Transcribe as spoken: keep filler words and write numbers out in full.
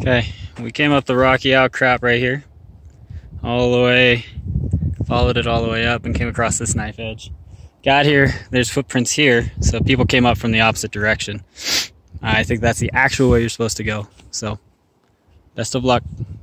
Okay, we came up the rocky outcrop right here, all the way, followed it all the way up and came across this knife edge. Got here, there's footprints here, so people came up from the opposite direction. I think that's the actual way you're supposed to go, so best of luck.